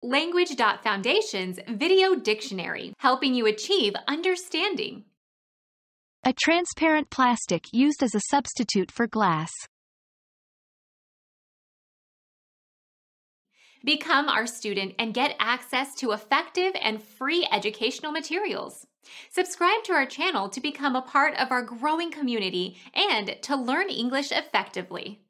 Language.Foundation's Video Dictionary, helping you achieve understanding. A transparent plastic used as a substitute for glass. Become our student and get access to effective and free educational materials. Subscribe to our channel to become a part of our growing community and to learn English effectively.